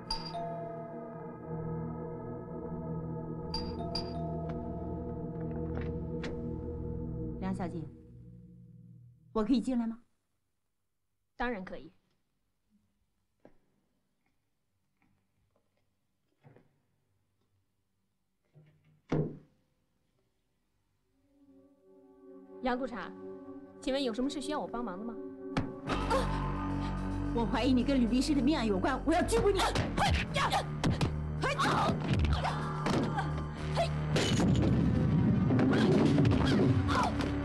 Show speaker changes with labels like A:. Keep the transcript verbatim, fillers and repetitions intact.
A: 梁小姐，我可以进来吗？
B: 当然可以。杨督察，请问有什么事需要我帮忙的吗？
A: 啊！我怀疑你跟吕律师的命案有关，我要拘捕你！嘿！